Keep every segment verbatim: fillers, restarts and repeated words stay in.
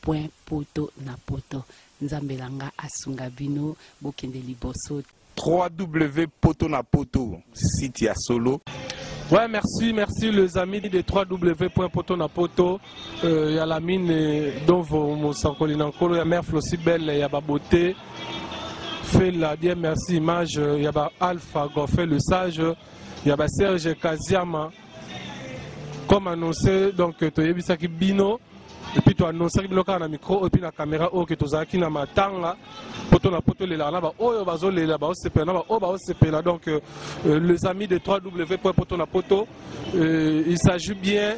point poto na poto. Nzambelanga asunga bino bokende liboso. trois w point poto na poto, site ya solo. Ouais, merci, merci les amis de trois w point poto na poto. Il euh, y a la mine dont mon sankolinankolo, il y a Mère Flosibel, il y a Baboté. Fait la bien merci image, il y a Alpha Goffé le sage, il y a Serge Kaziama. Comme annoncé, donc tu as vu ça qui bino. Et puis tu as annoncé que tu as un micro et puis la caméra oh, que tu as qui na matanga poto na poto les là ba oh bazo les là ba o cp na ba oh ba o cp là donc euh, les amis de trois w point poto na poto euh, il s'agit bien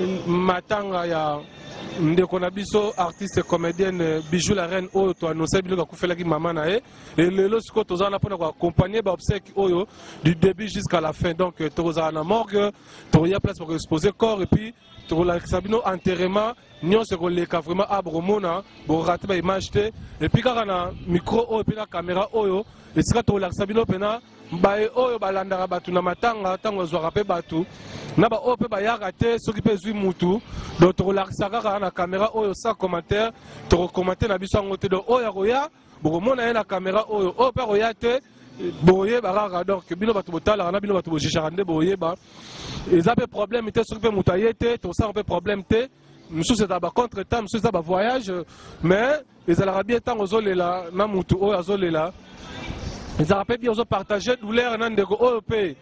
matanga ya ndeko na biso artiste comédienne Bijou la reine oyo to annoncé biloko kufela ki mama na e et lelo siko to za na pona ko accompagner ba obsèque oyo du début jusqu'à la fin donc to za na morgue to y a place pour exposer corps et puis to la sabino enterrement nyon se ko leka vraiment abromona bo rater ba image te et puis kaka na micro oyo pe na caméra oyo et sika to la sabino pena bae oyo balandaka batu na matanga tango zwaka pe batu na ba oyo pe bayaka te soki pe zwi mutu donc tokolakisa kaka na caméra oyo sans commentaire tokokommente na biso yango te donc oyo akoya bokomona ye na caméra oyo oyo pe akoya te boyeba kaka donc bino bato botalaka na bino bato bojishaka nde boyeba eza pe problème te soki pe mutu aye te tosala pe problème te mosusu eza bacontre temps mosusu eza bavoyage mais ezalaka bien ntango ozolela na mutu oyo azolela ezalaka pe bien ozopartage douleur na ndeko oyo pe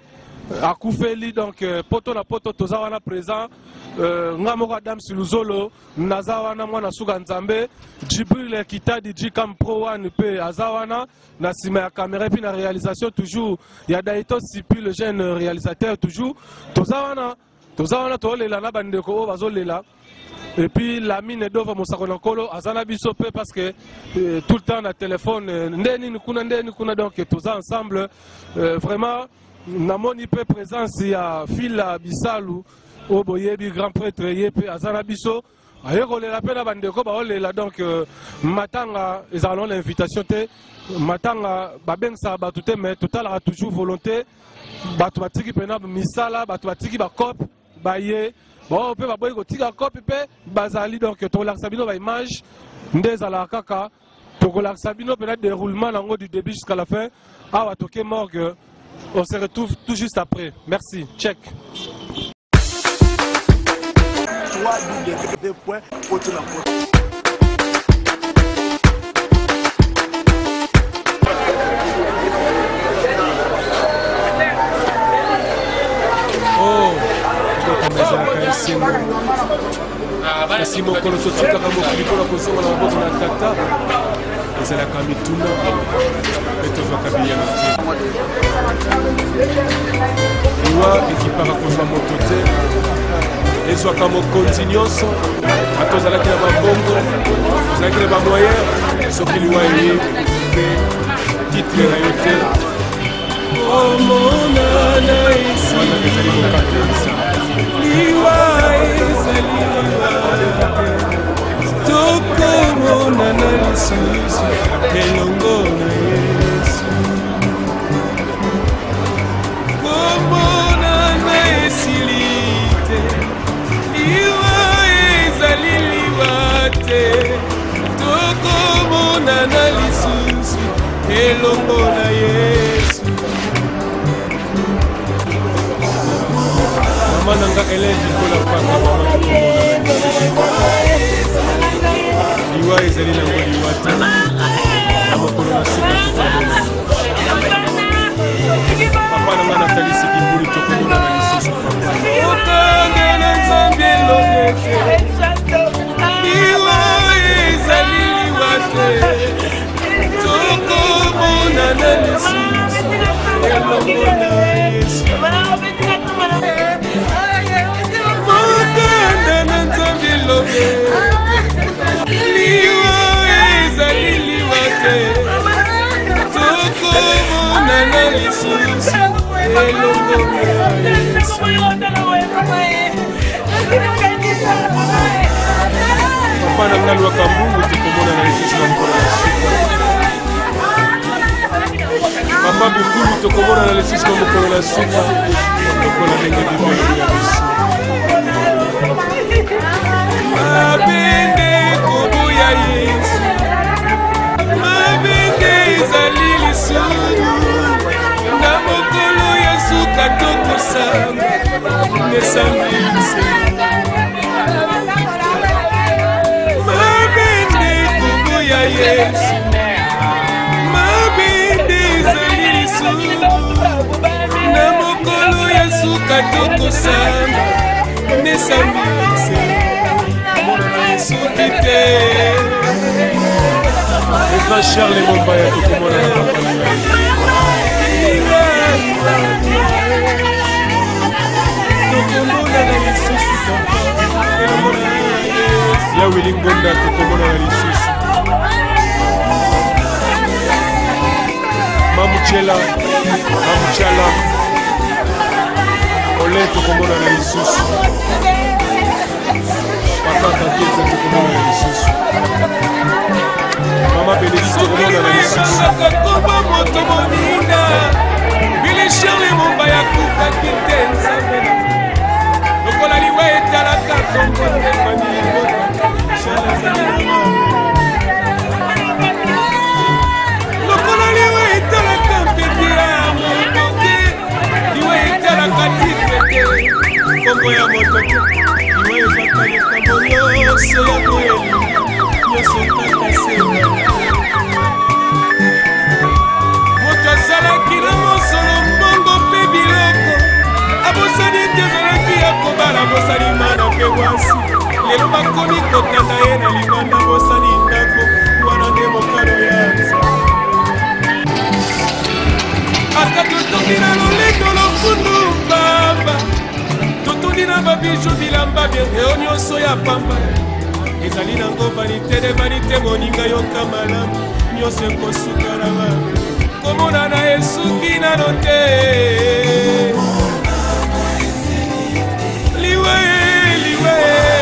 akufeli donc poto na poto toza wana présent nga moko Adam Siluzolo naza wana mwana suka nzambe Djibril Kitadi Jikam Pro One pe aza wana na sima ya caméra et puis na réalisation toujours ya Daito Sipi le jeune réalisateur toujours toza wana toza wana tolela na bandeko oyo bazolela et puis la mine d'ova mosakonankolo azana biso pe parce que euh, tout le temps na téléphone ndeni nikuna ndeni kuna donc toza ensemble euh, vraiment namoni pe présence ya Fila Bisalu oboyebi grand prêtre yepe azana biso ayekolela pe na bandeko baolela donc euh, matanga ezalon l'invitation te matanga babengisa batu te mais totalaka toujours volonté batu batiki pena misala batu batiki bakop baye bon pe baboyi kotika kopi pe bazali donc tokolakisa bino ba image nde ezalaka kaka tokolakisa bino pena déroulement nango du début jusqu'à la fin awa toke morgue. On se retrouve tout juste après. Merci. Check. Oh, merci mon colosso tika kama kulikola kozonga na maboko na tata ezalaka mituna etovaka biyana iwa ekipaka kozwa moto te ezwaka mokonzi nyonso ata ozalaki na babongo ozalaki na bamoyen soki liwa eye mpe titre na yo te omonana wana ezali mokatelisa liwa ezali liwa tokomonana lisusu elongo na Yesu komonana esili te liwa ezali liwa te tokomonana lisusu elongo na Yesu mama nanga eleji kola paka mama liwa ezali nango liwa te na mokolo na suka papa nanga natalisi kimbuli tokomona na lisusu otange na nzambe elongeke liwa ezali liwa te tokomona na lisusu elongo na Yesu otange na nzambe elongeke liwa ezali liwa te tokomona na lisusu elongo na Yesu papa nanga lwaka mbungu tokomona na lisusu na mokolo na suka papa bikulu tokomona na lisusu na mokolo na suka lokola ndenge bibeli ya biso abende koboya Sam, Nesambise. Mabende kubuya Yesu, Mabende zalisu, Namokolo Yesu katoko Sam, Nesambise. Mona Yesu kite. Les frères Charles et Mombaya tout le monde. Ya Willingonda tukomona na lisusu Mamuchela Mamuchala Ole tukomona na lisusu Patata Kiza tukomona na lisusu Mama Bénédicte tukomona na lisusu Koba moto monina Bile Charles Mombaya kufa kitenza Lokola liwa etala katongo Stefani Lokola liwa etala kampeti ya motoke Liwa etala katikete Kongo ya motoke Liwa efakale kambo nyonso ya koyeli Nyonso takasema Moto azalaki na mosolo mbongo mpe biloko Abosani tezalaki ya kobala bosali mana mpe wasi Lelo bakomi kokanda ye na libanda bosali ndako wana nde mokano ya Nzambe. Ata totondi na lolendo lofundu baba totondi na babiju bilamba bien nyonso ya pamba ezali nango vanité de vanité moninga yoka malamu nyonso ekosuka na mabe komona na esuki nano te liwe liwe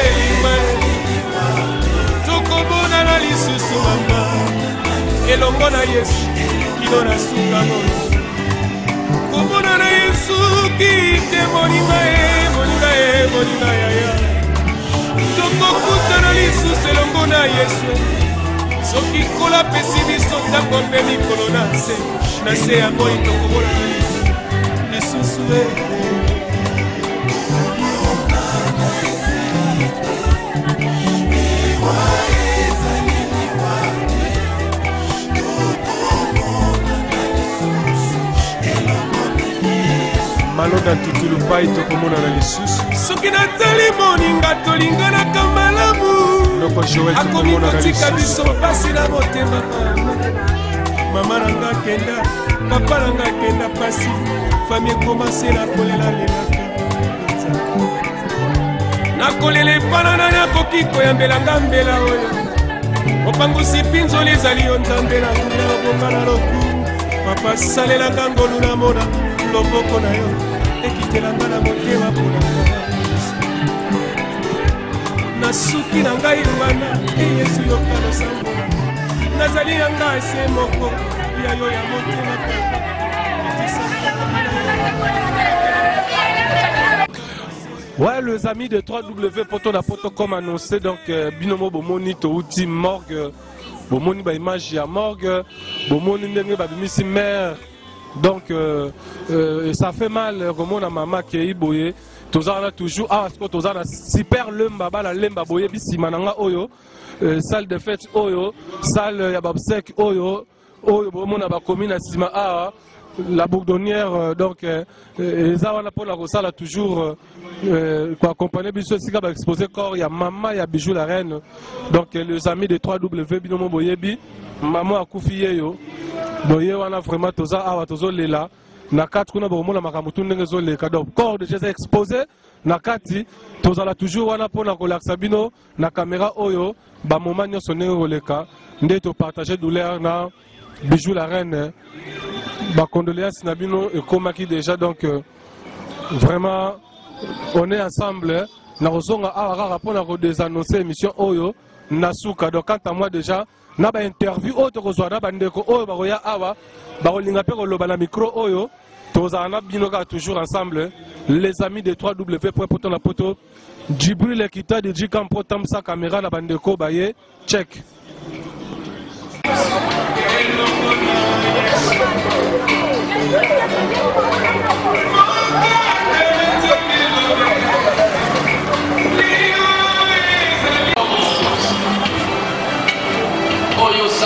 tokomona na lisusu mama elongo na Yesu kino na suka moyo komona na Yesu kite moninga e moninga e moninga ya ya tokokuta na lisusu elongo na Yesu soki kola pesi biso ntango mpe mikolo na se na se ya moi tokomona na lisusu e Malonda tutulupai tokomona na lisusu soki natali moninga tolinganaka malamu akomi kotika biso pasi na motema mama nanga kenda papa nanga kenda pasi fami ekomase na kolela lelaka nakolela epanana nakoki koyambelanga mbela oyo mopangusi mpinzoli ezali yo nzambe na nguya obonga na lokumu papa salelanga ngolu na mona loboko na yo ekitelanga na motema mpona nasuki na ngai wana eyesu yokana sango nazali na ngai se moko ya yo ya motema Ouais, les amis de trois W Poto na Poto comme annoncé, donc euh, binomo bomoni to outi morgue, bomoni ba image ya morgue, bomoni ndenge ba bimisi mère. Donc euh, euh, ça fait mal comme na maman qui est boyé. Tozana toujours ah parce que tozana super lemba ba la lemba boyé bisi mananga oyo, euh, salle de fête oyo, salle ya babsek oyo, oyo bomona ba commune na sima ah la bourdonnière euh, donc les awana pour la rosala toujours euh, quoi accompagner biso sika ba exposer corps ya maman ya bijou la reine donc euh, les amis de trois W binomo boyebi maman akufi yeyo boye wana vraiment toza awa tozo lela na kati kuna bomona makamutu ndenge zo leka donc corps de Jésus exposé na kati tozala toujours wana pona kolaksa bino na caméra oyo ba moment nyonso ndenge koleka nde to partager douleur na bijou la reine. Bah, condoléances Nabino et Komaki déjà donc euh, vraiment on est ensemble na rozonga awa rapport na désannoncer émission Oyo Nasuka donc quant à moi déjà na ba interview autre kozwa na bandeko Oyo ba roya awa ba rolinga pe koloba na micro Oyo tozana bino ka toujours ensemble les amis de trois W Poto na Poto Djibril Ekita de Djikampo Tamsa caméra na bandeko baye check. Thank you.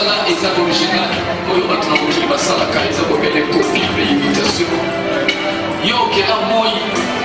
mosala eza original oyo bato na mokili basalaka eza kobele copie mpe imitation yo okela moi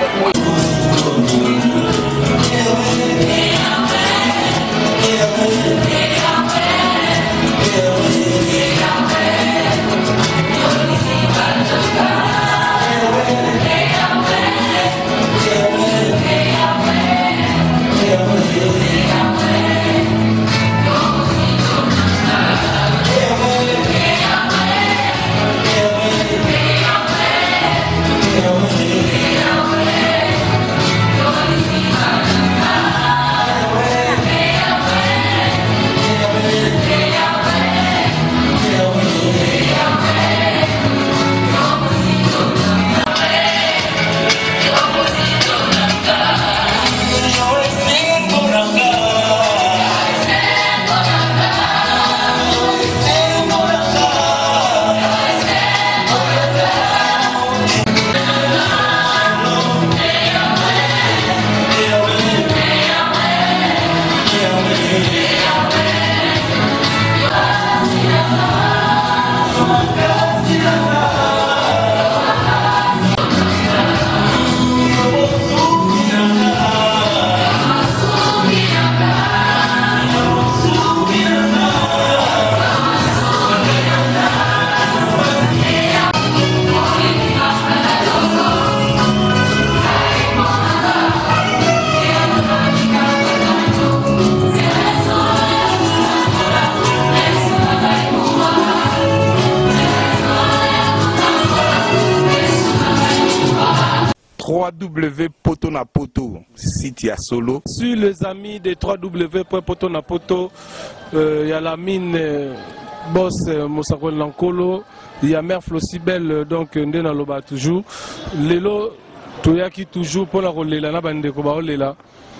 trois W poto na poto, site ya solo. Sur les amis de trois W point poto na poto, il euh, y a la mine euh, boss euh, Mosakol Nankolo, il y a Mère Flosibel, donc Ndena Loba toujours. Lelo, Toyaki toujours pour la rolela, na bande ko ba rolela.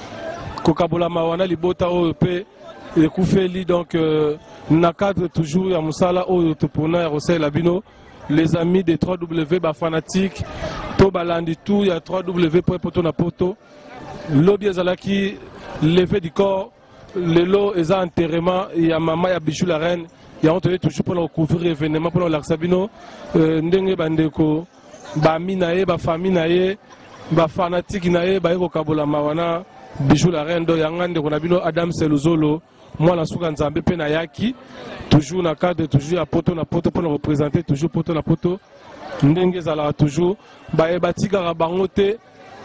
Kokabola mawana libota o pe et Koufeli donc euh, na cadre toujours ya musala o topona ya Rosel Labino. Les amis des trois W ba fanatique to balandi tout il y a trois W point poto na poto lobby ezalaki levé du corps le lot eza enterrement il y a maman ya Bijou la reine il y a on toujours pour recouvrir événement pour la Sabino ndenge bandeko ba minaye ba famille naye ba fanatique naye ba eko kabola mawana Bijou la reine do yangande ko na bino Adam Seluzolo moi la souka nzambe pe na yaki toujours na cadre toujours à poto na poto pour représenter toujours poto na poto ndenge zala toujours ba e batika bango te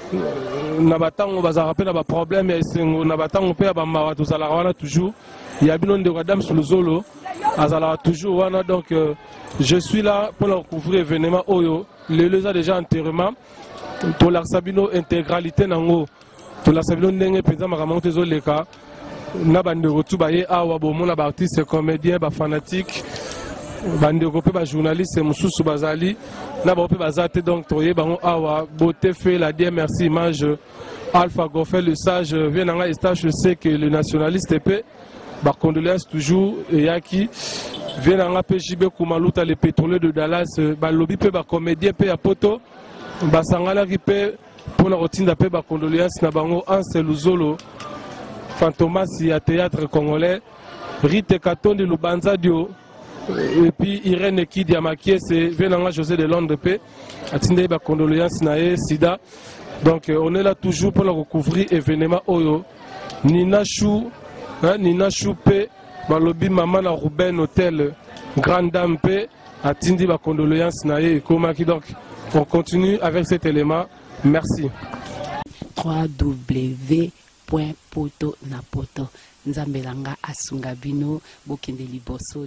na batango bazara pe na ba problème ya esengo na batango pe ba mawa to zala wana toujours ya bino ndeko Adam Seluzolo azala toujours wana donc euh, je suis là pour leur couvrir événement oyo le leza déjà enterrement to la sabino intégralité nango to la sabino ndenge penza makambo tezo leka na bandeko tu baye awa bomona ba artiste comédien ba fanatique bandeko pe ba journaliste mususu bazali na ba pe bazate donc toye bango awa beauté fait la dire merci image Alpha Goffin le sage vient dans la stage je sais que le nationaliste pe ba condoléances toujours et yaki vient dans la P J B Kumaluta le pétrolier de Dallas ba lobby pe ba comédien pe ya poto ba sangala ki pe pour la routine pe ba condoléances na bango Ansel Luzolo Fantomas à théâtre congolais, Rite Katon de Lubanza Dio, et puis Irène Kidi Amakie, c'est Venanga José de Londres, Atinde ba condoléances nae Sida. Donc on est là toujours pour le recouvrir événement Oyo. Nina Chou, hein, Nina Chou P, Balobi Maman à Rouben Hôtel, Grande Dame P, Atinde ba condoléances nae Komaki. Donc on continue avec cet élément. Merci. trois W point poto na poto nzambelanga asunga bino bokende liboso.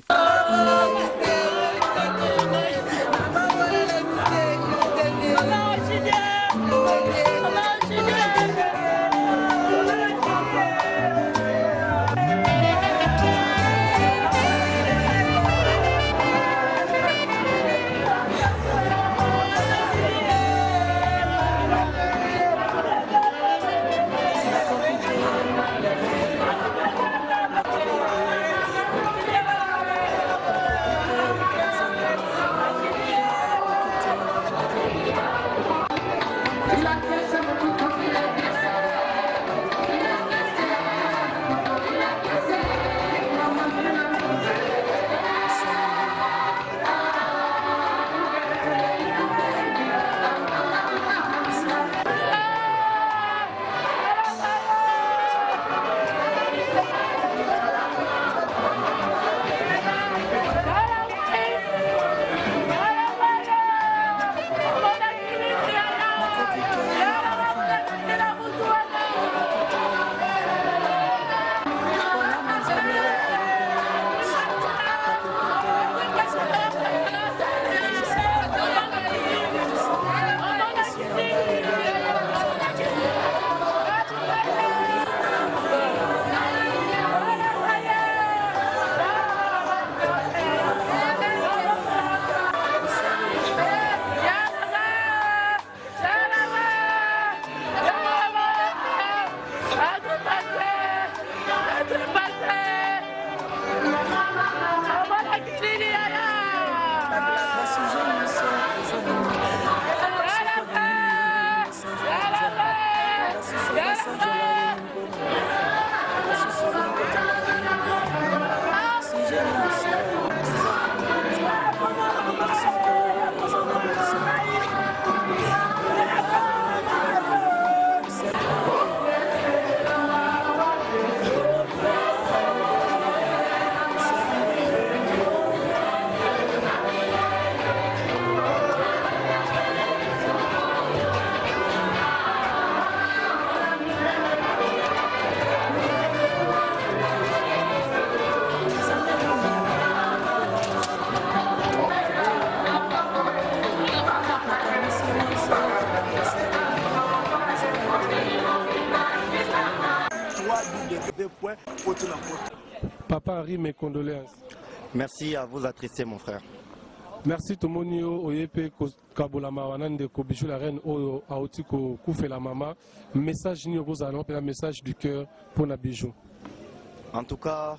poto na poto. Papa Henri, mes condoléances. Merci à vous attristé mon frère. Merci tout le monde. Oyepe Kabola Mawanande ko Bijou la reine o aoti ko koufe la maman. Message ni aux allons un message du cœur pour na Bijou. En tout cas,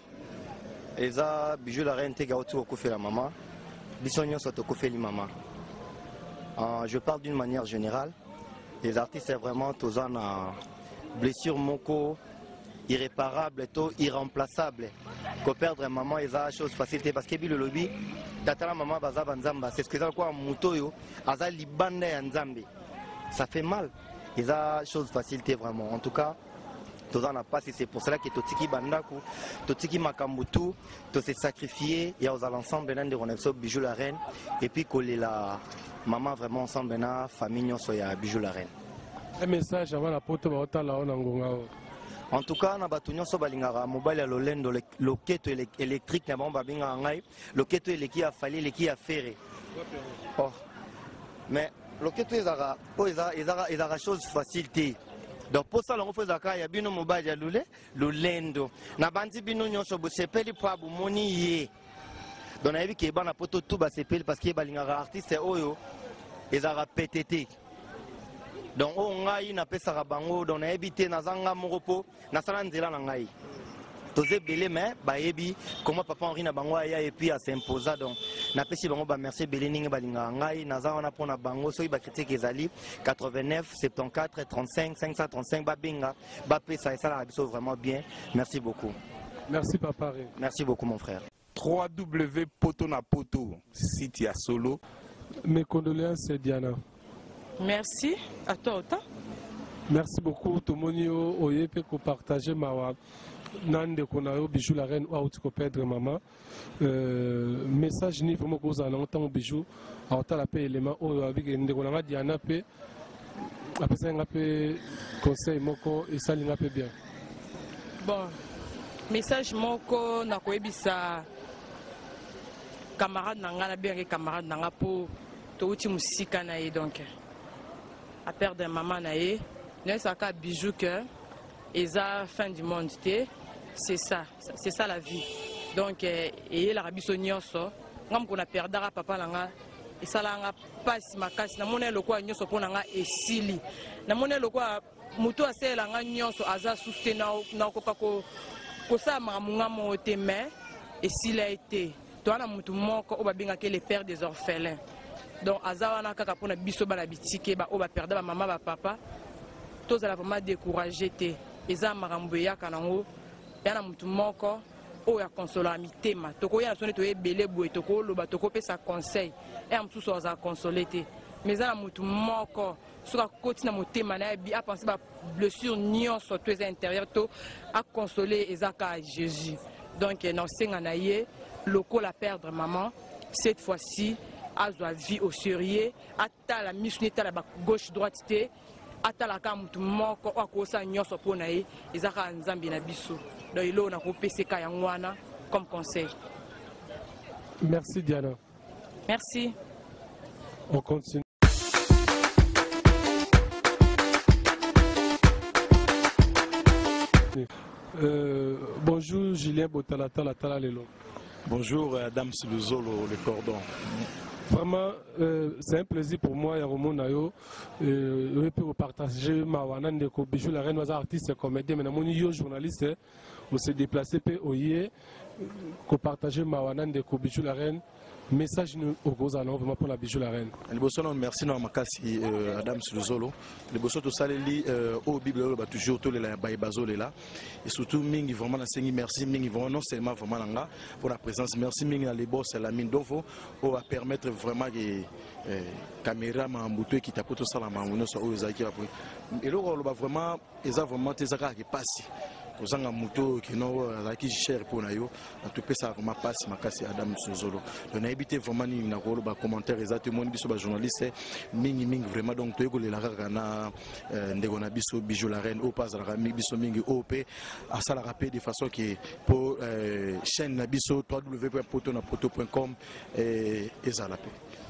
Eza Bijou la reine te gaoti ko koufe la maman. Bisogno so to koufe li maman. Euh, je parle d'une manière générale. Les artistes c'est vraiment tous en blessure moko irréparable et irremplaçable. Que perdre maman est une chose facile parce que le lobby tatala maman baza banzamba c'est ce que ça quoi mutoyo aza libanda ya nzambe. Ça fait mal. C'est une chose facile vraiment. En tout cas, tous en a pas c'est pour cela que totiki bandaku, totiki makambutu, to se sacrifier et aux l'ensemble de Renaissance Bijou la reine et puis coller la maman vraiment ensemble na famille soya Bijou la reine. Un message avant la porte ba la onangonga. En tout cas, na batu nyonso balingaka mobile ya lolendo loketo électrique na bomba binga ngai, loketo eleki a fali eleki a ferré. Oh. Mais loketo ezara, oh ezara ezara ezara chose facilité. Donc pour ça, on fait ça, il y a bien mobile ya lule, lolendo. Na bandi bino nyonso bo sepeli pa bu moni ye. Donc na yebi ke bana poto tout ba sepeli parce que balingaka artiste oyo ezara P T T. Donc on a une apesa bango donc na éviter na zanga moropo na sala nzela na ngai toze belé mais ba yebi comment papa Henri na bango ya et puis à s'imposer donc na pesi bango ba merci belé ninga balinga ngai na za on a pona bango so ba critique ezali quatre-vingt-neuf soixante-quatorze trente-cinq cinq cent trente-cinq ba binga ba pesa et ça la biso vraiment bien. Merci beaucoup. Merci papa Henri. Merci beaucoup mon frère. trois W poto na poto site ya solo. Mes condoléances Diana. Merci à toi autant. Merci beaucoup tout le monde oyepe ko partager ma nande konayo Bijou la reine ou ko perdre maman. Euh, message ni vraiment ko za longtemps Bijou a ta la pe élément o avec ndeko na Diana pe apesa nga pe conseil moko et ça linga pe bien. Bon, message moko na ko ebisa camarade nanga na bien camarade nanga po to uti musika na e donc. À perdre un maman naé, n'est ça qu'à Bijou que et ça fin du monde c'est ça, c'est ça la vie. Donc et la rabisonnion so, comme qu'on a perdu à papa langa et ça langa pas si ma casse, na monnaie le quoi nyoso pour langa et sili, na monnaie le quoi muto a c'est langa nyoso aza soutenir na ko ko ko ça mamunga moté mais et s'il a été, toi na mutu moko obabinga que les pères des orphelins. Donc azawana kaka pona biso bana bitike ba o ba perdre ba maman ba papa tous ala vraiment décourager te eza makambo ya kanango yana mutu moko o ya consoler mitema toko ya sonne to ebele boye toko loba toko pesa conseil et am tout za consoler te mais ana mutu moko soka koti na motema na bi a penser ba blessure nyonso to eza intérieur to a consoler ezaka Jésus. Donc non senga na ye loko la perdre maman cette fois-ci à la vie au sérieux, à la mission, à la gauche droite, à la cam tout moko à cause de nyoso ponae, ils ont un zambi na biso. Donc il a un P C K yangwana comme conseil. Merci Diana. Merci. On continue. Euh, bonjour Julien Botalata Latala Lelo. Bonjour Adam Siluzolo le cordon. Vraiment, euh, c'est un plaisir pour moi, Yaromo Nayo, de euh, partager ma wanande ko Bijou la reine, artiste et comédien, mais mon yo journaliste, on s'est déplacé pe oye, ko partager ma wanande ko Bijou la reine. Message nous au gros allons vraiment pour la Bijou la reine. Le bosso merci non makasi Adam Siluzolo. Le bosso to saleli au Bible ba toujours to la baibazole là et surtout mingi vraiment la sengi merci mingi vraiment non seulement vraiment là pour la présence merci mingi les boss la mine d'ovo on va permettre vraiment que caméra ma mbuto qui tape tout ça la mamuno so ozaki la et là on va vraiment eza vraiment tezaka qui passe kozanga moto qui no qui cher pour nayo en tout cas ça vraiment passe makasi Adam Siluzolo. On a évité vraiment ni na ko ba commentaire exactement biso ba journaliste mingi mingi vraiment donc to ko le la kana ndeko na biso Bijou la reine au pas la mi biso mingi O P à ça la rappeler de façon que pour chaîne na biso w w w point poto na poto point com et ezala pe.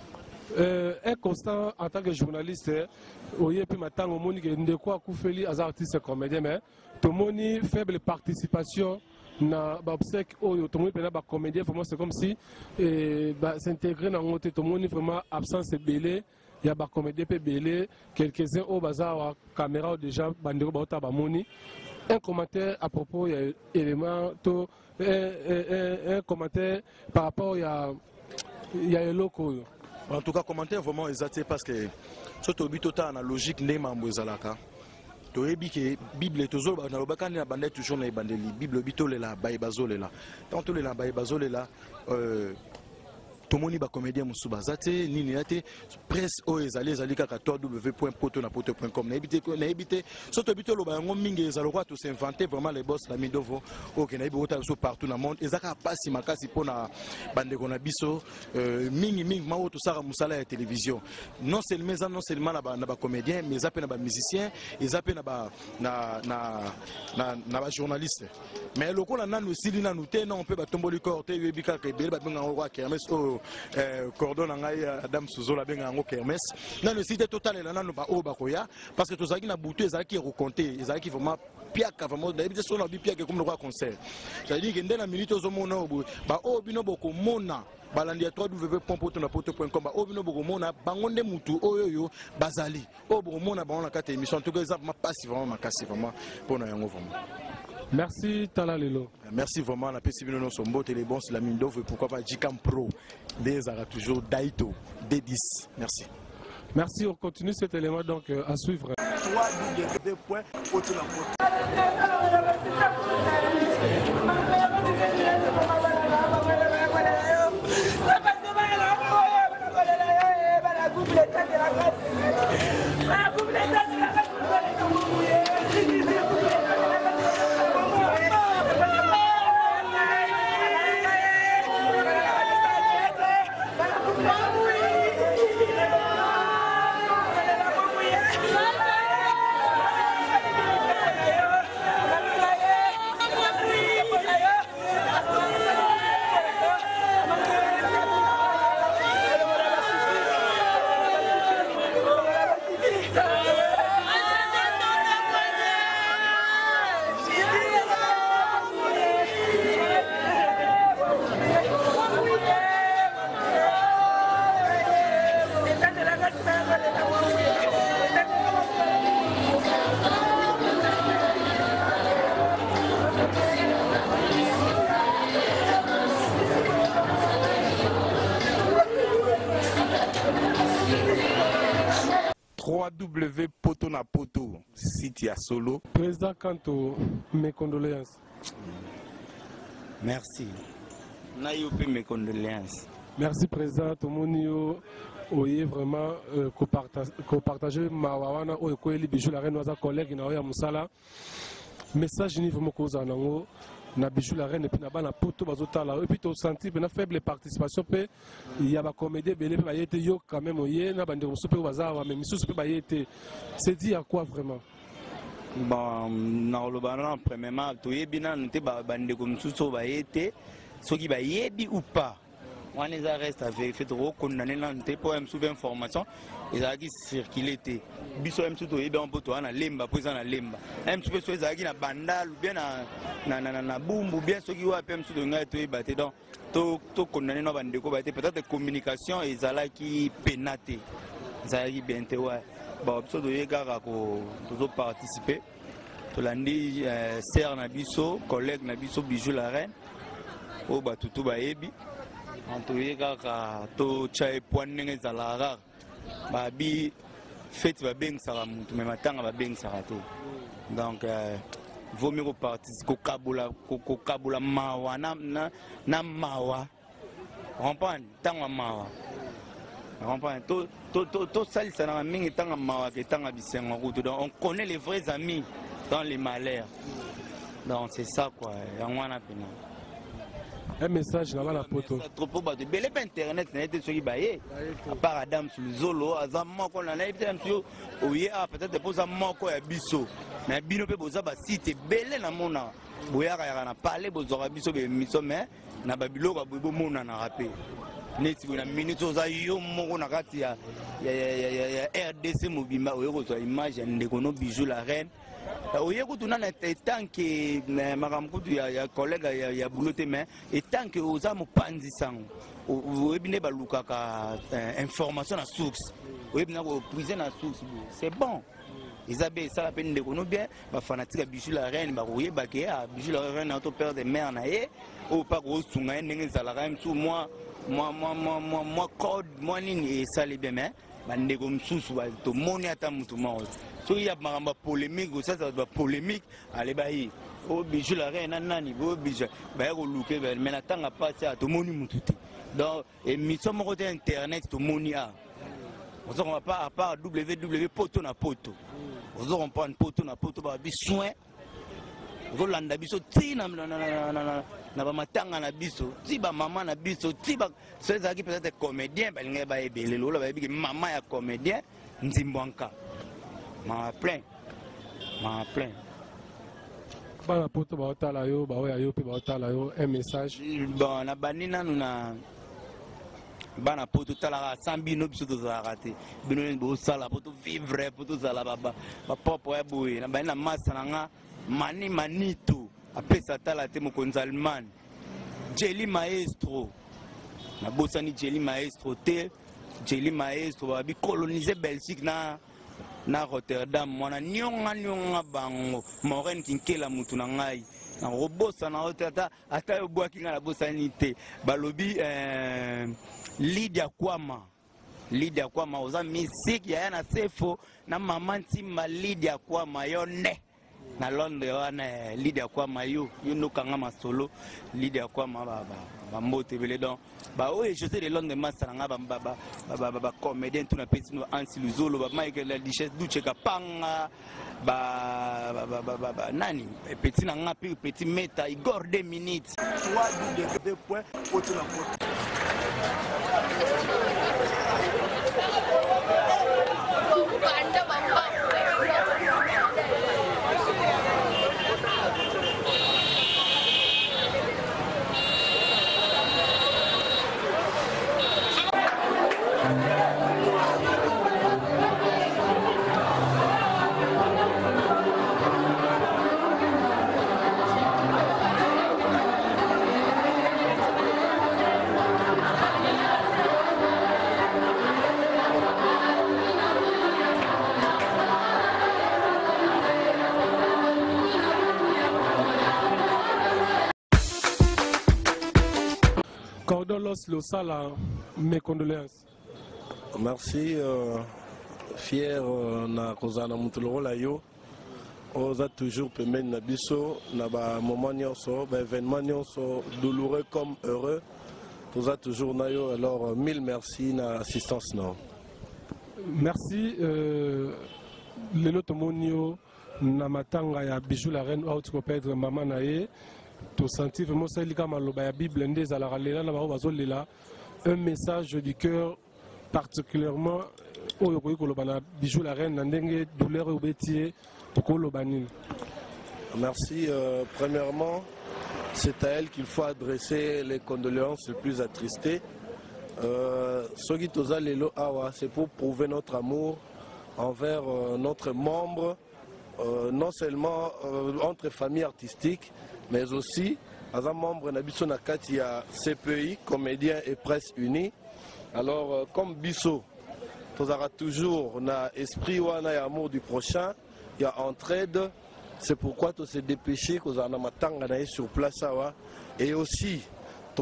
Euh, un constant en tant que journaliste, oye puis maintenant au monde de quoi Koufeli as artiste comédien mais tout le monde faible participation na babsek oyo tout le monde peut ba comédien vraiment c'est comme si et bah s'intégrer dans notre tout le monde vraiment absence belé il y a ba comédien peut belé quelques-uns au bazar caméra déjà bandero ba ta ba moni un commentaire à propos il y a élément to un, un, un commentaire par rapport il y a il y a loko. En tout cas, commentaire vraiment exact parce que surtout au tota na logique ne mambo ezalaka. To ebi ke Bible toujours na lobaka na bande toujours na bandeli Bible bito le la baibazo la. Tant to le la baibazo la euh tout le monde est comédien musuba zate nini yate presse o ezali ezali kaka w point poto na poto point com na ebité na ebité surtout bito lo ba ngo mingi ezalo kwa to s'inventer vraiment les boss la midovo OK na ebi ota so partout na monde ezaka pasi makasi pona bande kona biso mingi mingi ma to sara musala ya télévision non seulement non seulement na ba na ba comédien mais zape na ba musicien ezape na ba na na na na ba journaliste mais lokola nanu sili nanu te non on peut ba tomboli corps te yebi kaka be ba benga ngo kermes o cordon ngai Adam Suzola benga ngo kermes nanu site total na nanu ba o ba koya parce que tozaki na butu ezaki reconter ezaki vraiment piaka vraiment d'habitude sur na bi piaka comme le roi concert c'est-à-dire que ndena minute ozomona ba o bino boko mona balandi ya w point poto na poto point com ba o bino boko mona bango nde mutu oyo yo bazali o boko mona ba on a quatre émissions en tout cas exemple ma passe vraiment makasi vraiment pour na yango vraiment. Merci Tala Lelo. Merci vraiment la P C B non son beau les bons la mine d'oeuvre pourquoi pas Jicam Pro des ara toujours Daito D dix. Merci. Merci, on continue cet élément donc euh, à suivre. trois points poto na poto. w poto na poto site ya solo. Président Kanto, mes condoléances. Merci. Naïope mes condoléances. Merci président Tomonio. Oui vraiment euh, copartager mawawana o ekoeli bijou la reine waza collègue na oya musala. Message ni vraiment cause anango. Na bijou la reine et puis na bana poto bazotala et puis to senti na faible participation pe il y a ba comédie belé ba yete yo quand même oye na bande musupe bazawa mais misupe ba yete c'est dit à quoi vraiment bon na lobana premièrement to yebina nte ba bande ko mususo ba yete soki ba yebi ou pas on les arrête à vérifier trop condamné nan te pour me souvenir information ils a qui circuler te biso même tout yebe on poto na lemba présent na lemba même tout so ezaki na bandal ou bien na na na na bumbu bien soki wa pem tout ngai to yeba te donc to to condamné na bande ko ba te peut-être communication ezala qui pénaté ezala qui bien te ouais bon biso to yega ko to participer to landi sœur na biso collègue na biso bijou la reine o ba tutu ba yebi en tout cas to chai poinne zalara babi fête va bien ça mais matanga va bien ça raté donc vaut mieux participer ko kabula ko kabula mawa na na mawa comprendre tanga mawa comprendre to to to to sali ça na mingi tanga mawa ke tanga bisengo kutu donc on connaît les vrais amis dans les malheurs donc c'est ça quoi yangwana pena. Un message là-bas la poto. Trop pas de belle internet n'a été sur baye. À part Adam sur Zolo, azamma qu'on a été un peu oui ah peut-être poser moko ya biso. Mais bino pe boza ba site belle na mona. Boya ka na parler bozora biso be miso mais na babilo ka bobo mona na rapé. neti na minute oza yo moko na kati ya ya R D C mobimba oyo kozwa image ya ndeko no Bijou la reine oye kutuna na etanke makambo kutu ya collègue ya boulot te mais etanke oza mopanzi sango oyebi nde balukaka information na source oyebi na kopriser na source c'est bon Isabelle esala mpe ndeko no bien bafanatique ya Bijou la reine bakoyebaka ye Bijou la reine auto père de mère na ye oyo mpa kosunga ye ndenge ezalaka ye mosusu mwa moi moi moi moi moi code moi nini esali bien mais bandeko mosusu tomoni ata motu moko soki ya makambo polémique osasa ba polémique ale bayi o Bijou la reine na nani bo Bijou baya koluke mais na tanga pasi ya tomoni motu te donc émission moko te internet tomoni a on va pas à part www poto na poto on prend poto na poto ba bi soin rolanda biso ti na na na na na ba matanga na biso ti ba mama na biso ti ba ceux qui peut être comédien ba linga ba ebele lola ba bi mama ya comédien nzimbwanka ma plein ma plein bana poto ba otala yo ba oya yo pe ba otala yo un message bon na banina na bana poto tala sambi no biso to za raté bino bo sala poto vivre poto sala baba ba popo ya boye na banina masa nga mani manito apesa tala te mokonzi Allemagne Jeli Maestro na bosani Jeli Maestro te Jeli Maestro ba bi coloniser Belgique na na Rotterdam mwana nyonga nyonga bango Maureen Kinkela mutu na ngai na robosa na otata ata yo bwaki nga na bosani te balobi euh Lydia Kwama Lydia Kwama oza musique ya na sefo na mama ntima Lydia Kwama yo ne na Londres wana Lydia Kwama yo yo no kanga masolo Lydia Kwama ba ba mbote bele donc ba oye je sais de Londres masala nga ba ba ba ba comédien tout na petit no Ansi Luzolo ba Michael la Duchesse Duche Kapanga ba ba ba ba nani petit na nga petit meta Igor deux minutes trois deux points poto na poto. Cordolos Losala, mes condoléances. Merci, euh, fier euh, na kozana mutuloro la yo. Oza toujours permet na biso na ba moment nyonso, ba événement nyonso douloureux comme heureux. Oza toujours na yo, alors euh, mille merci na assistance non. Merci. Euh, Lelo tomonio na matanga ya Bijou la reine out ko perdre maman na ye. To sentir vraiment ça lika maloba ya Bible ndé za la lela na ba bazolela un message du cœur particulièrement oyo ko koloba na Bijou la reine ndenge douleur obetie to koloba nini. Merci. Euh, premièrement, c'est à elle qu'il faut adresser les condoléances les plus attristées. Euh, Soki toza lelo awa, c'est pour prouver notre amour envers euh, notre membre, euh, non seulement euh, entre familles artistiques, mais aussi as un membre Nabiso Nakati à C P I, Comédiens et Presse Unie. Alors, euh, comme Bisso, tu auras toujours un esprit ou un amour du prochain, il y a entraide. C'est pourquoi tu s'es dépêché que tu as matanga sur place. Et aussi, tu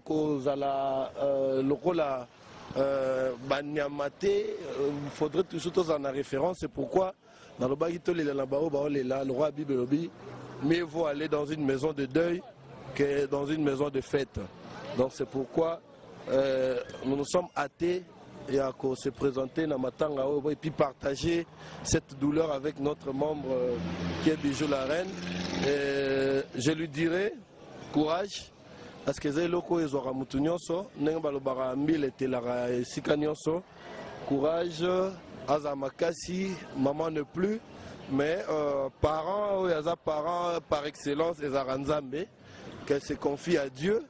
as le rôle à Banyamate, il faudrait toujours tu en référence. C'est pourquoi dans le bagito le roi Bible mieux vaut aller dans une maison de deuil que dans une maison de fête. Donc c'est pourquoi euh, nous nous sommes hâtés et à se présenter dans Matanga et puis partager cette douleur avec notre membre euh, qui est Bijou la reine. Et je lui dirai courage parce que les locaux ils auront mutunyonso n'engalobara mille et telara sikanyonso courage azamakasi maman ne plus. Mais euh, parents, parents par excellence, les Aranzambe, qu'elle se confie à Dieu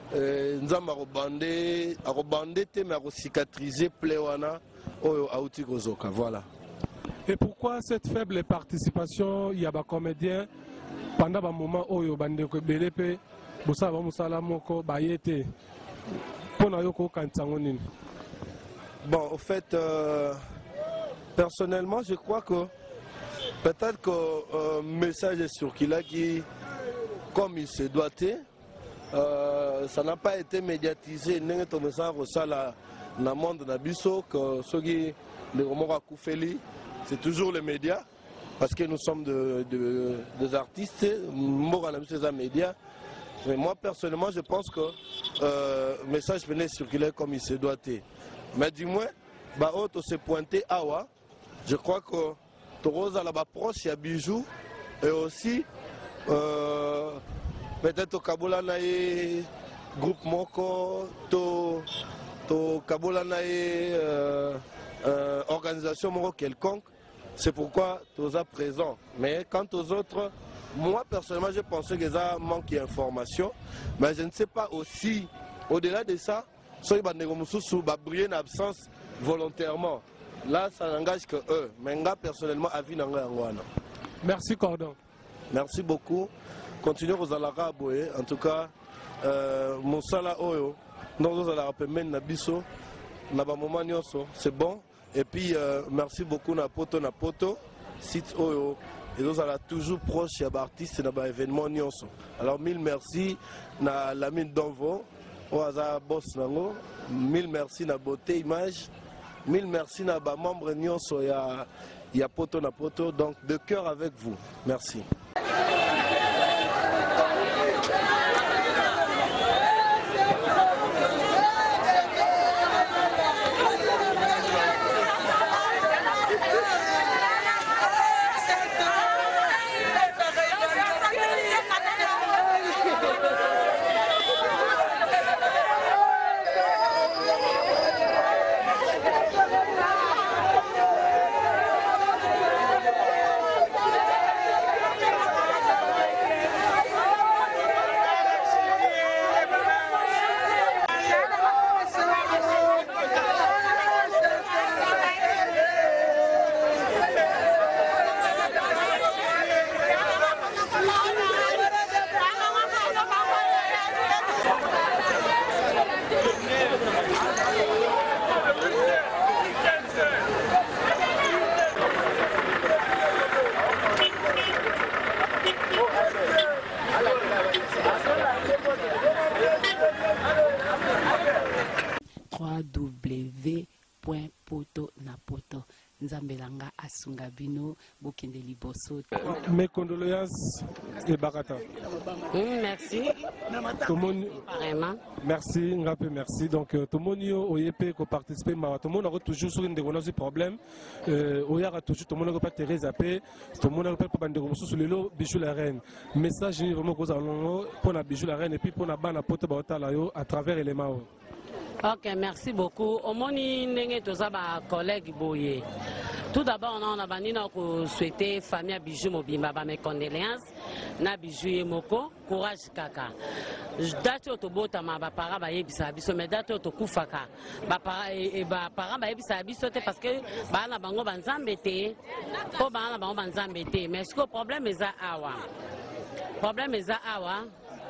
nzambe akobande akobande te mais akocicatriser plaie wana oyo auti kozoka. Voilà. Et pourquoi cette faible participation il y a des comédiens pendant un moment où il y a des comédiens bosala ba musala moko bayete pona yoko kantango nini? Bon, au fait, euh, personnellement, je crois que peut-être que euh, message est circulé qui, comme il se doit être, euh, ça n'a pas été médiatisé. Dans le monde nabiso que ceux qui les romans Koufeli, c'est toujours les médias parce que nous sommes de, de, des artistes, des médias. Mais moi personnellement, je pense que euh, le message venait circuler comme il se doit être. Mais du moins, bah auto se pointé awa. Je crois que Torosa là-bas proche, il y a bijoux et aussi euh, peut-être au Kabola nae groupe Moko, to to Kabola nae euh, euh, organisation Moko quelconque. C'est pourquoi Tosa présent. Mais quant aux autres, moi personnellement, je pensais que ça manque d'informations, mais je ne sais pas aussi au-delà de ça. Ceux qui ont brillé en absence volontairement. Là, ça n'engage que eux. Mais moi, personnellement, avis n'engage. Merci, Cordon. Merci beaucoup. Continuez aux alara aboye. En tout cas, mon sala oyo, nous allons appeler Nabiso, Nabamoma Nyoso, c'est bon. Et puis, euh, merci beaucoup Napoto Napoto, site oyo. Et nous allons toujours proche des artistes dans l'événement Nyoso. Alors, mille merci na Lamine Donvo. Oaza boss nango, mille merci na beauté image, mille merci na ba membre nyonso ya ya poto na poto, donc de cœur avec vous. Merci. w point poto na poto nzambelanga asunga bino bokende liboso. Mes condoléances et Barata. Mmh, merci. Tomoni, Vraiment. merci, ngape merci. Donc tout le monde oyepe ko participer ma tout le monde a toujours sur une des problèmes. Euh oyara toujours tout le monde pas Thérèse apé, tout le monde pas pas bande sur le lot bijou la reine. Message ni vraiment cause en pour na bijou la reine et puis pour na bana poto ba la yo à travers éléments. Ok, merci beaucoup. Au moni nenge toza ba collègue boye. Tout d'abord, on a banni souhaité famille Bijou Mobimba mes condoléances. Na Bijou Yemoko, courage kaka. Date autobota ma ba para ba yebisa biso mais date autokufaka. Ba para e ba para ba yebisa biso te parce que ba na bango banzambete. Ko ba na bango banzambete. Mais ce que problème est à awa. Problème est à awa.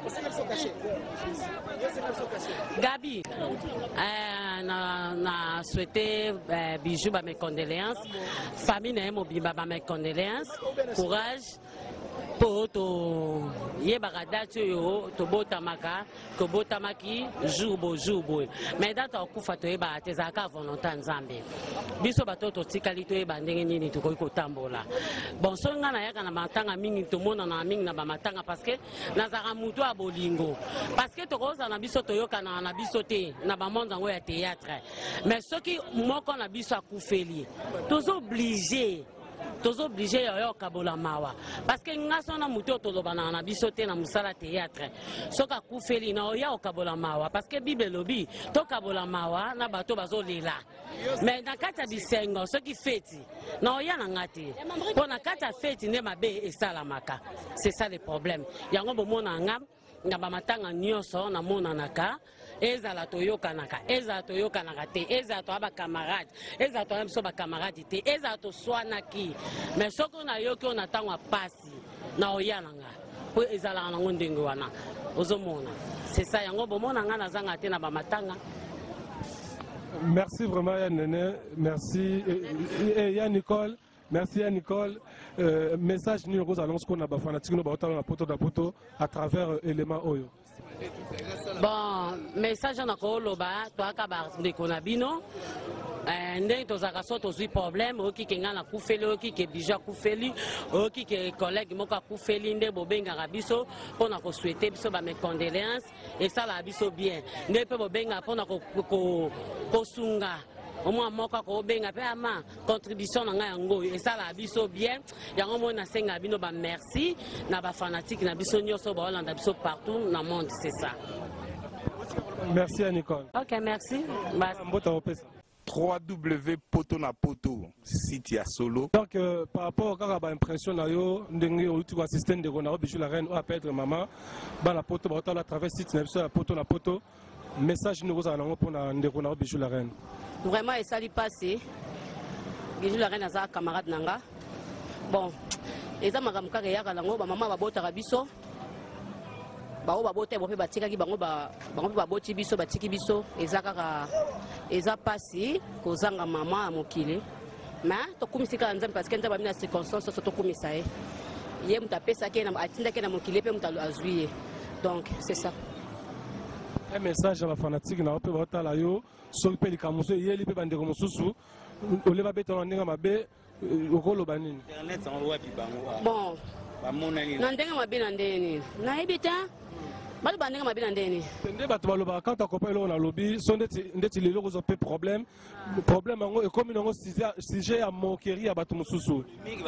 Gabi, euh, na, na souhaité euh, Bijou mes condoléances, famille Mobimba mes condoléances, courage pour to yebaka yo to botamaka to botamaki jour bo jour bo mais data okufa to yeba tezaka volonté nzambe biso bato to tikali to yeba ndenge nini to ko tambola bon so nga na yaka na matanga mingi to mona na mingi na ba matanga parce que nazaka mutu a bolingo parce que to koza na biso to yoka na na biso te na ba monde ngo ya théâtre mais soki moko na biso akufeli tozo obligé tous obligés à kabola mawa parce que ngaso na muto to lobana na biso te na musala théâtre soka kufeli na oya o kabola mawa parce que bible lobi to kabola mawa na bato bazo lela mais na kata bisengo soki feti na oya na ngati po na kata feti ne mabe esala maka c'est ça le problème yango bomona ngam na bamatanga nyonso na monanaka ezala toyokanaka ezala toyokanaka te ezala to ba camarade ezala to biso ba camarade te ezala to swanaki mais soko na yoki ona tangwa pasi na oyananga po ezala na ndenge wana ozomona c'est ça yango bomona nga nazanga te na bamatanga. Merci vraiment Yann, merci et Yann Nicole. Merci à Nicole. Euh, message numéro annonce qu'on a fanatique nous battre la poto da poto à travers euh, élément oyo. Bon, message na ko loba to aka ba ndeko na bino. Euh ndenge tozaka so tozwi problème oki kenga na kufeli oki ke bija kufeli oki ke collègue moka kufeli nde bobenga biso pona ko souhaiter biso ba mes condoléances et ça la biso bien. Nde pe bobenga pona ko ko kosunga. Au moins moka ko benga pe ama contribution na nga yango et ça la biso bien yango mo na senga bino ba merci na ba fanatique na biso nyoso ba Hollande biso partout na monde c'est ça. Merci à Nicole. OK, merci. Bah trois W point poto na poto site ya solo. Donc euh, par rapport à la impression na yo ndenge o tu assistant de Ronaldo Bijou la reine ou appelle maman ba la poto ba à travers site na biso la poto na poto message nous za nango pour na ndeko na Bijou la reine. Vraiment, et ça lui passé. Bijou la reine a camarade nanga. Bon, et ça m'a dit que ya kalango, maman va botter à biso. Ba o ba botter, ba batika ki bango ba bango ba botti biso, batiki biso. Et ça kaka, et ça passé, kozanga maman à mokile. Mais to kumisika nzambe parce que nzambe na circonstance so to kumisa e. Ye mutape ça ke na atinda ke na mokile pe mutalu azuye. Donc c'est ça. Un message à la fanatique na ope ba la yo. Soki pe likamuso yeli pe bandeko mosusu oleba beto ndenge mabe okolo banini internet en wapi bango bon bamona nini na ndenge mabe na ndeni na ebita bali bandenge mabe na ndeni nde bato baloba quand ta copain lo na lobby so ndeti ndeti lelo ko zo pe problème problème ngo e comme ngo sujet ya moquerie ya bato mosusu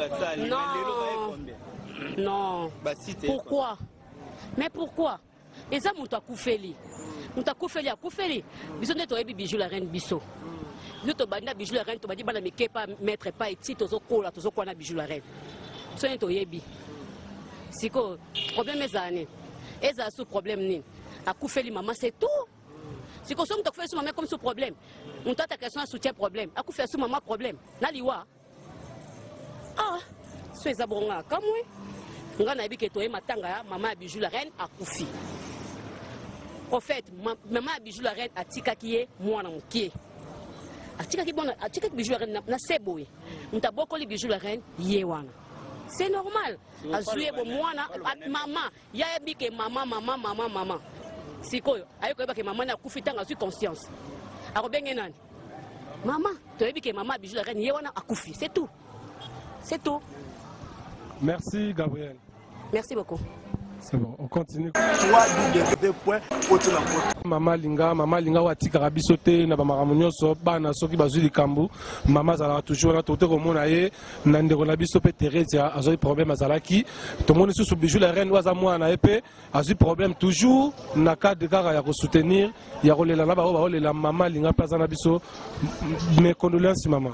non non pourquoi mais pourquoi et ça muto akufeli muto akufeli akufeli biso nde toyebi Bijou la reine biso biso tobanda Bijou la reine tobandi bana mikepa mettre pas eti tozokola tozokwana Bijou la reine so nde toyebi siko problème ezane eza sous problème nini akufeli maman c'est tout siko so muto akufeli sous maman comme sous problème muto ata question soutien problème akufeli sous maman problème na liwa ah so eza bonga kamwe nga na yebi ke toye matanga ya maman Bijou la reine akufi. En fait, maman Bijou la reine a tika qui est moi na mokie. A tika qui bon a tika Bijou la reine na seboy. Nta boko li Bijou la reine yewana. C'est normal. A jouer bon moi na maman, ya yebi ke maman maman maman maman. Sikoyo, ayo ko ke maman na kufi tanga su conscience. A robenge nani? Maman, to yebi ke maman Bijou la reine yewana akufi, c'est tout. C'est tout. Merci Gabriel. Merci beaucoup. C'est bon, on continue. trois W point poto na poto. Mama linga, mama linga watika rabiso te na ba maramunyo so bana soki bazui likambu. Mama zala toujours na tote komona ye na ndeko na biso pe Teresa azoi problème azalaki. To moni sous Bijou la reine waza mwana epe azui problème toujours na cadre kaka ya ko soutenir ya kolela na ba ba olela mama linga plaza na biso. Mes condoléances maman.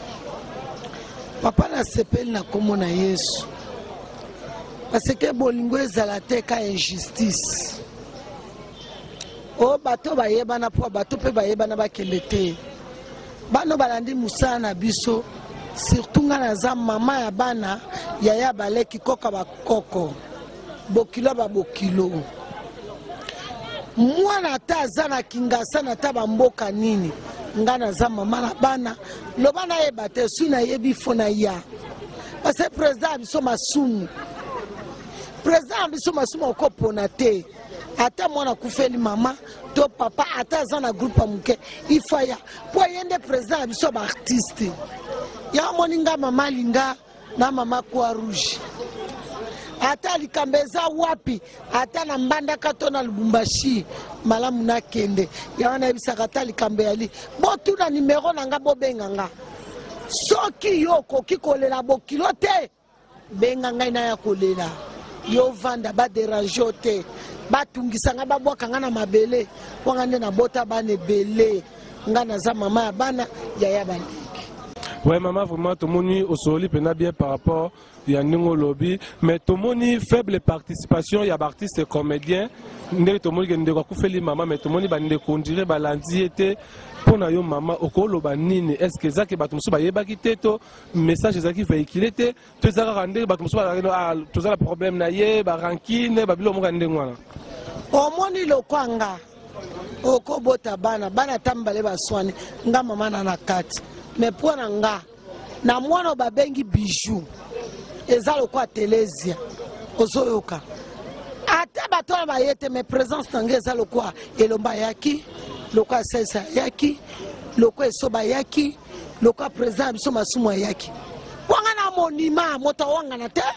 Papa na sepeli na komona Yesu. Parce que bolingo ezala te ka injustice. O bato bayebana po bato pe bayebana bakende te. Bano balandi musana na biso surtout nga naza mama ya bana yaya baleki koka bakoko. Bokilo ba bokilo. Mwana ta aza na kingasa na ta bamboka nini. Nga naza mama na bana lobana yeba te su na yebi fo na ya. Parce que président biso masumu. Président biso masumu ko ponate ata mwana kufeli mama to papa ata za na groupe amuke ifaya po yende président biso ba artiste ya moninga mama linga na mama kwa rouge ata likambeza wapi ata na mbanda kato na Lubumbashi malamu na kende ya wana bisaka ata likambe ali botu na numero nanga bobenga nga soki yoko kikolela bokilo te benga ngai na ya kolela yo vanda ba déranger te batungisa nga babwaka nga na mabele wanga nde na bota bana ebele nga naza mama ya bana yaya baleki. Ouais, maman, vraiment, tout le monde au soli pena bien par rapport il y a un lobby, mais tout le monde faible participation, il y a artistes et comédiens, ne tout le monde qui ne fait les maman, mais tout le monde qui ne conduire balandiété pour na yo maman au colo banini. Est-ce que ça qui batum suba yeba kiteto message ça qui véhiculé te tu ça rendre batum suba ah tout ça le problème na ye ba rankine ba bilo mo kande ngwana. Omoni lokwanga okobota bana bana tambale baswani nga mama na nakati mais pour nga na mwana babengi bijou eza lokwa telesia ozoyoka ata bato ba yete mais présence nanga eza lokwa elomba yaki lokwa sesa yaki lokwa esoba yaki lokwa président biso masumu yaki wanga na monima moto wanga na te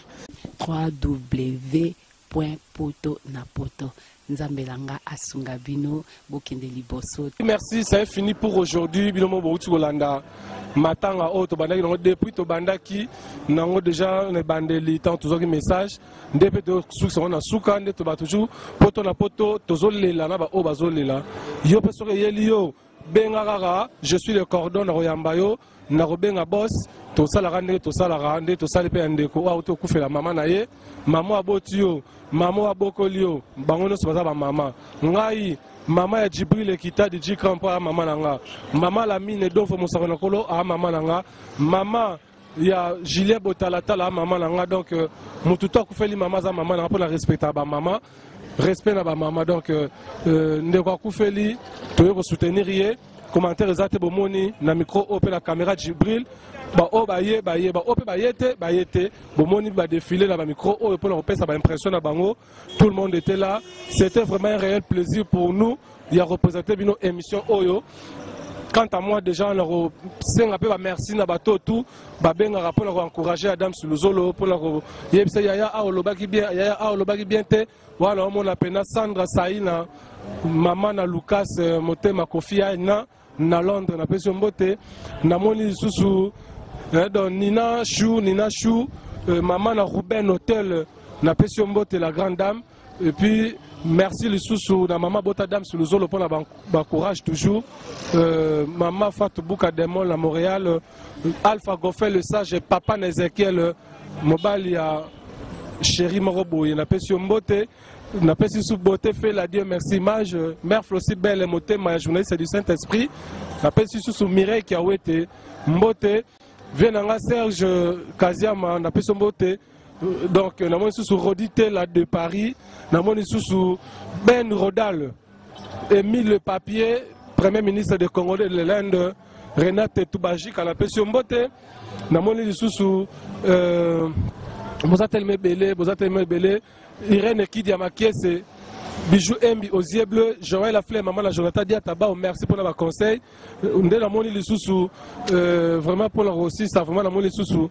w point poto na poto. Nzambelanga asunga bino bokende liboso. Merci, c'est fini pour aujourd'hui. Binomo bouti Holanda. Matanga auto bandaki nango depuis to bandaki nango déjà ne bandeli tant toujours message. Depuis to suka on a suka nde to ba toujours poto na poto tozolela na ba o bazolela. Yo peso ke yeli yo benga rara, je suis le cordon na royambayo na robenga boss. To sala rande to sala rande to sala pe ndeko auto kufela mama na ye. Maman aboti yo. Maman abokolio, bangono sobaza ba mama. Ngai mama ya Jibril kita di Jikran pa mama nanga. Mama la mine dofo mosakona kolo a mama nanga. Mama ya Julien Botalata la mama nanga donc mututo akufeli mama za mama nanga pour la respecter ba mama. Respect na ba mama donc ndeko akufeli toyo ko soutenir ye. Commentaire ezate bomoni na micro open la caméra Jibril. Ba o ba ye ba ye ba o pe ba yete ba yete bomoni ba défiler là ba micro o pour leur ça ba impression na bango tout le monde était là, c'était vraiment un réel plaisir pour nous il y a représenté bino émission oyo. Quant à moi déjà on leur senga pe ba merci na bato tout ba benga pour leur encourager Adam Suluzolo pour leur yebisa yaya a olobaki bien yaya a olobaki bien te voilà on a pena Sandra Saina maman na Lucas Motema Kofia na na Londres na peso mbote na moni susu donc Nina Chou, Nina Chou, euh, maman na Ruben Hotel, na Pession Mbote, la grande dame. Et puis, merci les sous na maman Bota Dame sur le zolo pour la courage toujours. Euh, maman Fatou Bouka Demon, la Montréal. Euh, Alpha Goffel, le sage, et papa Nezekiel, Mobali à Chéri Morobo, na Pession Mbote. Na Pession sous Bote, fait la Dieu merci. Mage, mère Flossi Belle, Moté, ma journaliste du Saint-Esprit. Na Pession sous Mireille qui a été Mbote. Venanga Serge Kaziama na peso mbote donc na moni sous Rodité là de Paris na moni sous Ben Rodal Émile Le Papier premier ministre de Congo de l'Inde Renate Toubajik à la peso mbote na moni sous euh Bozatelme Belé Bozatelme Belé Irène Kidia Makiese Bijou Embi Osier Bleu, Joël Aflé, maman la Jonathan Diataba, merci pour le conseil. On est la moni les sous vraiment pour leur aussi, ça vraiment la moni les sous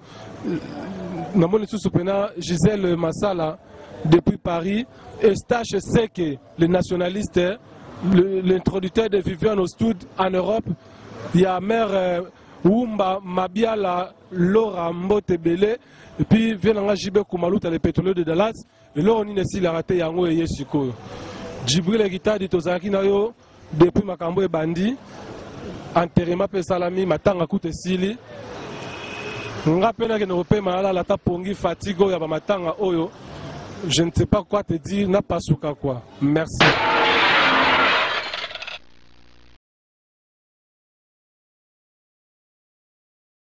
la moni sous pena Gisèle Massala depuis Paris. Eustache Seke, le nationaliste, l'introducteur de Viviane au Stud en Europe. Il y a mère Wumba Mabiala Laura Mbote Belé. Et puis vient en Jibé Koumalouta les pétroliers de Dallas. Et là on y est la raté yango et yesiko. Djibril Guita dit aux Akinayo depuis Makambo et Bandi. Enterrement pe salami matanga koute sili. Ngapena ke no pe mala la tapongi fatigo ya ba matanga oyo. Je ne sais pas quoi te dire, n'a pas souka quoi. Merci.